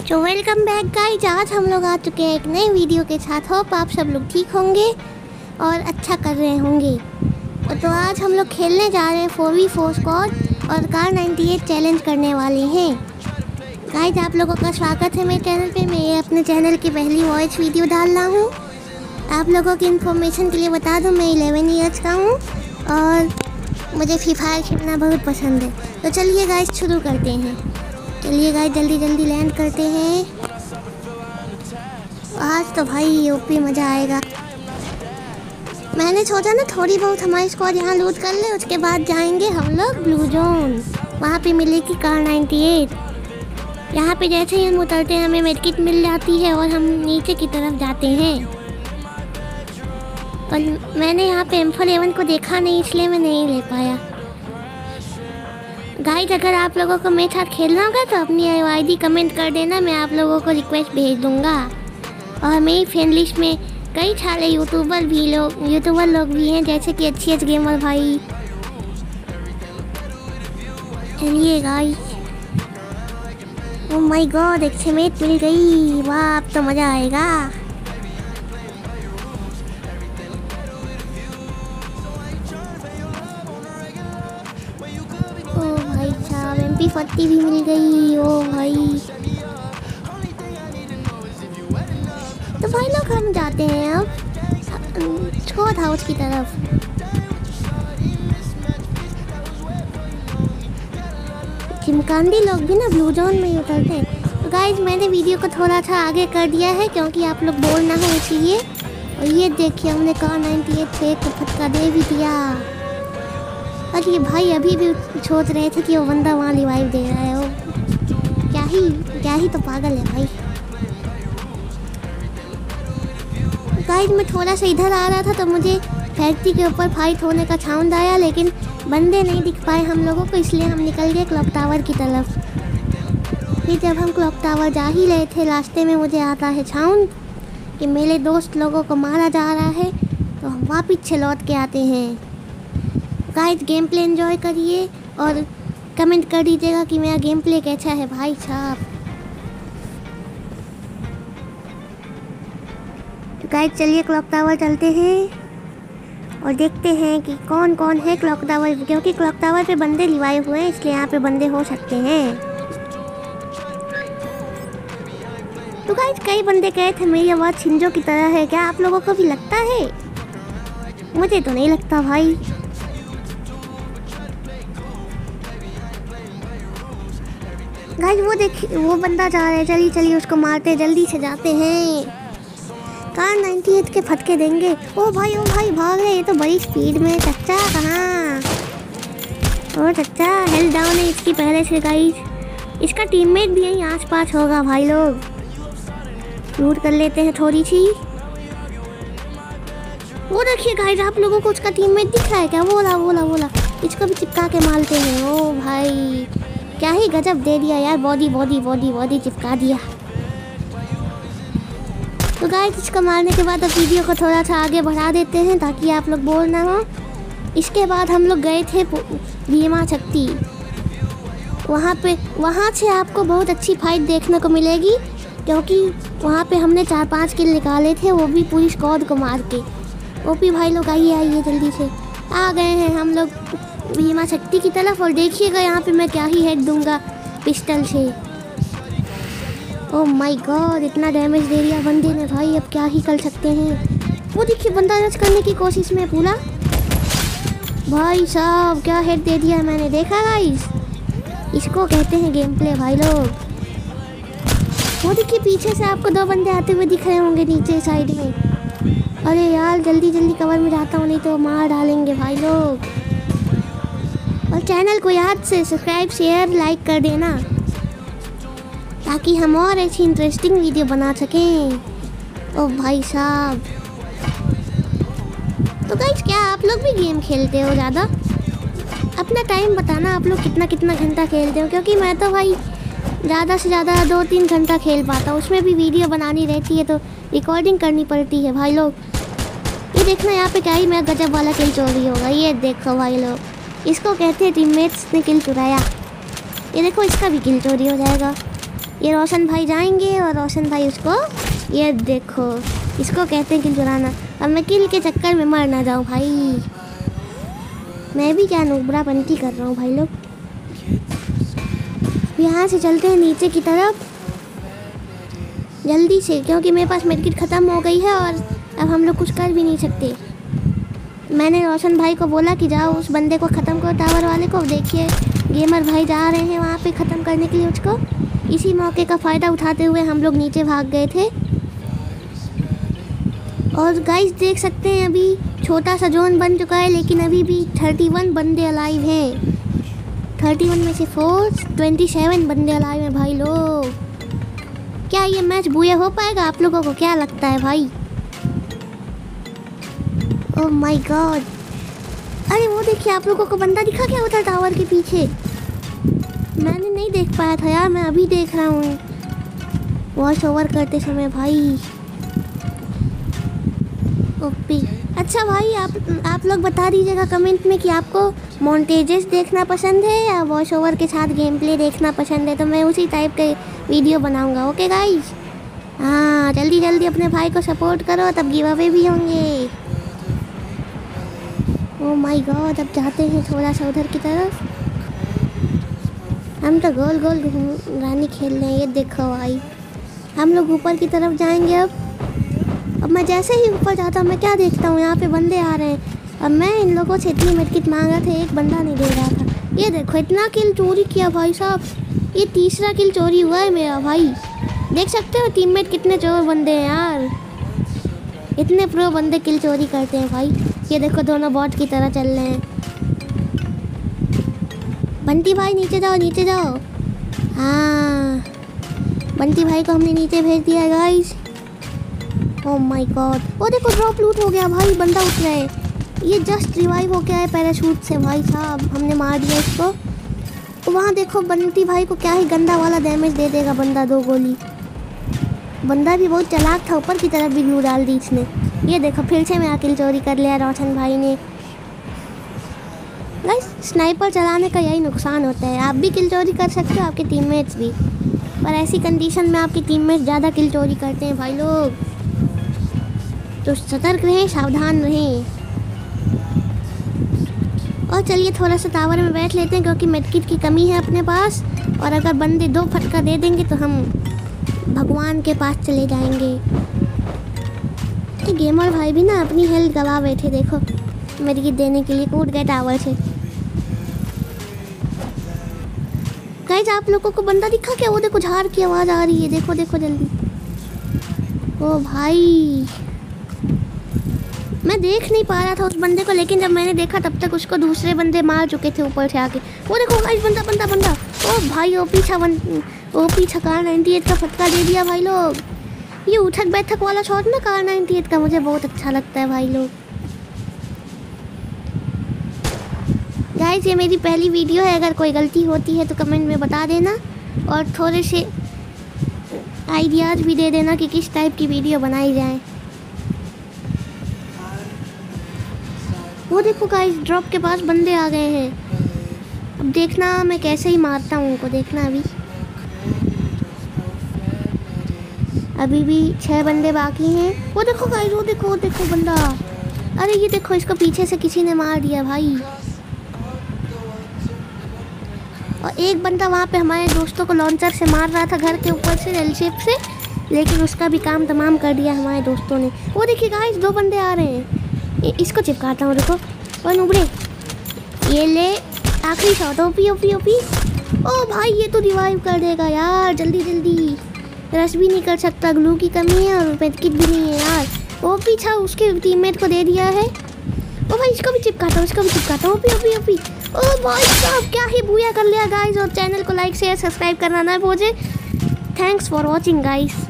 तो welcome back guys. आज हम लोग आ चुके हैं एक नए वीडियो के साथ। होप आप सब लोग ठीक होंगे और अच्छा कर रहे होंगे। तो आज हम लोग खेलने जा रहे हैं 4v4 स्क्वाड और कार 98 चैलेंज करने वाले हैं। गाइज आप लोगों का स्वागत है मेरे चैनल पे। मैं अपने चैनल की पहली वॉइस वीडियो डाल रहा हूँ। आप लोगों की इन्फॉर्मेशन के लिए बता दूँ, मैं 11 ईयर्स का हूँ और मुझे फ्री फायर खेलना बहुत पसंद है। तो चलिए गाइज शुरू करते हैं। चलिए गाइस जल्दी जल्दी लैंड करते हैं। आज तो भाई ओपी मज़ा आएगा। मैंने सोचा ना थोड़ी बहुत हमारी स्क्वाड यहाँ लूट कर ले, उसके बाद जाएंगे हम लोग ब्लू जोन। वहाँ पे मिलेगी कार 98। यहाँ पे जैसे ही हम उतरते हैं हमें मेडकिट मिल जाती है और हम नीचे की तरफ जाते हैं। और मैंने यहाँ पे M4A1 को देखा नहीं, इसलिए मैं नहीं ले पाया। गाइस अगर आप लोगों को मेरे साथ खेलना होगा तो अपनी आईडी कमेंट कर देना, मैं आप लोगों को रिक्वेस्ट भेज दूंगा। और मेरी फ्रेंड लिस्ट में कई सारे यूट्यूबर लोग भी हैं, जैसे कि अच्छी गेमर भाई। चलिए गाइस, ओह माय गॉड एक सेमेट मिल गई। वाह अब तो मज़ा आएगा। MP40 भी मिल गई। ओ भाई तो भाई लोग हम जाते हैं अब स्क्वाड हाउस की तरफ। चिमकांडी लोग भी ना ब्लू जोन में ही उतरते हैं। तो गाइज मैंने वीडियो को थोड़ा सा आगे कर दिया है क्योंकि आप लोग बोल ना हो इसलिए। और ये देखिए हमने कार 98 पे एक फटका दे भी दिया। अरे भाई अभी भी सोच रहे थे कि वो बंदा वहाँ रिवाइव दे रहा है। वो क्या ही तो पागल है भाई। गाइस मैं थोड़ा सा इधर आ रहा था तो मुझे फैक्ट्री के ऊपर फाइट होने का साउंड आया, लेकिन बंदे नहीं दिख पाए हम लोगों को, इसलिए हम निकल गए क्लॉक टावर की तरफ। फिर जब हम क्लॉक टावर जा ही रहे थे, रास्ते में मुझे आता है साउंड कि मेरे दोस्त लोगों को मारा जा रहा है। तो हम वापस से लौट के आते हैं। गाइस गेम प्ले एंजॉय करिए और कमेंट कर दीजिएगा कि मेरा गेम प्ले कैसा है भाई साहब। गाइस चलिए क्लॉक टावर चलते हैं और देखते हैं कि कौन कौन है क्लॉक टावर, क्योंकि क्लॉक टावर पे बंदे रिवाइव हुए हैं, इसलिए यहाँ पे बंदे हो सकते हैं। तो गाइस कई बंदे कहे थे मेरी आवाज़ शिंजो की तरह है, क्या आप लोगों को भी लगता है? मुझे तो नहीं लगता भाई। गाइस वो देखिए वो बंदा जा रहा है, चलिए चलिए उसको मारते जल्दी से जाते हैं। कार 98 के फटके देंगे। ओ भाई भाग रहे, ये तो बड़ी स्पीड में। चच्चा कहाँ? ओ चच्चा हेल्थ डाउन है इसकी पहले से। गाइस इसका टीममेट भी यहीं आसपास होगा। भाई लोग लूट कर लेते हैं थोड़ी सी। वो देखिए गाइस आप लोगों को उसका टीममेट दिख रहा है क्या? बोला इसको भी चिपका के मारते हैं। ओ भाई क्या ही गजब दे दिया यार, बॉडी चिपका दिया। तो गाइस इसको मारने के बाद अब वीडियो को थोड़ा सा आगे बढ़ा देते हैं ताकि आप लोग बोर ना हो। इसके बाद हम लोग गए थे भीमा शक्ति। वहाँ से आपको बहुत अच्छी फाइट देखने को मिलेगी, क्योंकि वहाँ पे हमने 4-5 किल निकाले थे, वो भी पूरी स्क्वाड को मार के। ओपी भाई लोग आइए जल्दी से। आ गए हैं हम लोग भीमा शक्ति की तरफ और देखिएगा यहाँ पे मैं क्या ही हेड दूंगा पिस्टल से। ओह माय गॉड इतना डैमेज दे दिया बंदे ने भाई, अब क्या ही कर सकते हैं। वो देखिए बंदा रश करने की कोशिश में पूरा। भाई साहब क्या हेड दे दिया मैंने, देखा गाइस? इसको कहते हैं गेम प्ले भाई लोग। वो देखिए पीछे से आपको 2 बंदे आते हुए दिख रहे होंगे नीचे साइड में। अरे यार जल्दी कवर में जाता हूँ, नहीं तो मार डालेंगे भाई लोग। और चैनल को याद से सब्सक्राइब शेयर लाइक कर देना ताकि हम और ऐसी इंटरेस्टिंग वीडियो बना सकें। ओ भाई साहब तो गाइस क्या आप लोग भी गेम खेलते हो? ज़्यादा अपना टाइम बताना आप लोग कितना घंटा खेलते हो, क्योंकि मैं तो भाई ज़्यादा से ज़्यादा 2-3 घंटा खेल पाता हूँ। उसमें भी वीडियो बनानी रहती है तो रिकॉर्डिंग करनी पड़ती है भाई लोग। ये देखना यहाँ पे क्या ही मेरा गजब वाला किल चोरी होगा। ये देखो भाई लोग, इसको कहते हैं टीममेट्स ने किल चुराया। ये देखो इसका भी किल चोरी हो जाएगा। ये रोशन भाई जाएंगे और रोशन भाई उसको, ये देखो इसको कहते हैं किल चुराना। अब मैं किल के चक्कर में मर ना जाऊँ भाई। मैं भी क्या नुबरा पंती कर रहा हूँ भाई लोग। यहाँ से चलते हैं नीचे की तरफ जल्दी से, क्योंकि मेरे पास मेडकिट ख़त्म हो गई है और अब हम लोग कुछ कर भी नहीं सकते। मैंने रोशन भाई को बोला कि जाओ उस बंदे को ख़त्म करो, टावर वाले को। देखिए गेमर भाई जा रहे हैं वहाँ पे ख़त्म करने के लिए उसको। इसी मौके का फ़ायदा उठाते हुए हम लोग नीचे भाग गए थे। और गाइस देख सकते हैं अभी छोटा सा जोन बन चुका है, लेकिन अभी भी 31 बंदे अलाइव हैं। 31 में से 27 बंदे अलाइव हैं भाई लोग। क्या ये मैच बुया हो पाएगा आप लोगों को, क्या लगता है भाई? ओह माय गॉड, अरे वो देखिए आप लोगों को बंदा दिखा क्या होता है टावर के पीछे? मैंने नहीं देख पाया था यार, मैं अभी देख रहा हूँ वॉइस ओवर करते समय भाई। ओपी। अच्छा भाई आप लोग बता दीजिएगा कमेंट में कि आपको मोन्टेजेस देखना पसंद है या वॉइस ओवर के साथ गेम प्ले देखना पसंद है, तो मैं उसी टाइप के वीडियो बनाऊंगा। ओके गाइस, हाँ जल्दी जल्दी अपने भाई को सपोर्ट करो, तब गिव अवे भी होंगे। ओह माय गॉड, अब जाते हैं थोड़ा सा उधर की तरफ। हम तो गोल गोल रानी खेल रहे हैं। ये देखो भाई हम लोग ऊपर की तरफ जाएंगे। अब मैं जैसे ही ऊपर जाता हूँ मैं क्या देखता हूँ, यहाँ पे बंदे आ रहे हैं। अब मैं इन लोगों से इतनी मेडकिट मांग रहा था, एक बंदा नहीं दे रहा था। ये देखो इतना किल चोरी किया भाई साहब, ये तीसरा किल चोरी हुआ है मेरा भाई। देख सकते हो टीममेट कितने चोर बंदे हैं यार, इतने प्रो बंदे किल चोरी करते हैं भाई। ये देखो दोनों बॉट की तरह चल रहे हैं। बंटी भाई नीचे जाओ नीचे जाओ। हाँ बंटी भाई को हमने नीचे भेज दिया है गाइस। ओह माय गॉड, वो देखो ड्रॉप लूट हो गया भाई, बंदा उठ रहा है। ये जस्ट रिवाइव हो गया है पैराशूट से भाई साहब, हमने मार दिया इसको। तो वहाँ देखो बंटी भाई को क्या ही गंदा वाला डैमेज दे देगा बंदा, 2 गोली। बंदा भी बहुत चालाक था, ऊपर की तरफ भी ग्लू डाल दी इसने। ये देखो फिर से मेरा किल चोरी कर लिया रोशन भाई ने। गाइस स्नाइपर चलाने का यही नुकसान होता है, आप भी किल चोरी कर सकते हो, आपके टीममेट्स भी, पर ऐसी कंडीशन में आपके टीममेट्स ज़्यादा किल चोरी करते हैं भाई लोग। तो सतर्क रहें, सावधान रहें। और चलिए थोड़ा सा टावर में बैठ लेते हैं, क्योंकि मेडकिट की कमी है अपने पास, और अगर बंदे 2 फटका दे देंगे तो हम भगवान के पास चले जाएंगे। ये गेमर भाई भी ना अपनी हेल्थ गवा बैठे, देखो मेडकिट देने के लिए कूद गए टावर से। गाइस आप लोगों को बंदा दिखा क्या? वो देखो झाड़ की आवाज़ आ रही है, देखो देखो जल्दी। ओ भाई मैं देख नहीं पा रहा था उस बंदे को, लेकिन जब मैंने देखा तब तक उसको दूसरे बंदे मार चुके थे ऊपर से आके। वो देखो गाइस बंदा बंदा बंदा। ओ भाई ओपी कार 98 का फटका दे दिया भाई लोग। ये उठक बैठक वाला शॉट ना कार 98 का मुझे बहुत अच्छा लगता है भाई लोग। गाइस ये मेरी पहली वीडियो है, अगर कोई गलती होती है तो कमेंट में बता देना, और थोड़े से आइडियाज़ भी दे देना कि किस टाइप की वीडियो बनाई जाए। वो देखो गाइस ड्रॉप के पास बंदे आ गए हैं। अब देखना मैं कैसे ही मारता हूँ उनको, देखना। अभी भी 6 बंदे बाकी हैं। वो देखो गाइस, वो देखो बंदा। अरे ये देखो इसको पीछे से किसी ने मार दिया भाई। और एक बंदा वहाँ पे हमारे दोस्तों को लॉन्चर से मार रहा था घर के ऊपर से, एल शेप से, लेकिन उसका भी काम तमाम कर दिया हमारे दोस्तों ने। वो देखिए गाइस 2 बंदे आ रहे हैं, इसको चिपकाता हूँ। देखो और नुबड़े, ये ले आखिरी शॉट। OP OP OP. ओ भाई ये तो रिवाइव कर देगा यार, जल्दी जल्दी। रश भी नहीं कर सकता, ग्लू की कमी है और मेडकिट भी नहीं है यार। ओपी छा उसके टीममेट को दे दिया है। ओ भाई इसको भी चिपकाता हूँ, ओपी ओपी ओपी। ओ भाई साहब क्या ही बुया कर लिया गाइस। और चैनल को लाइक शेयर सब्सक्राइब करना ना भूले। Thanks for watching guys.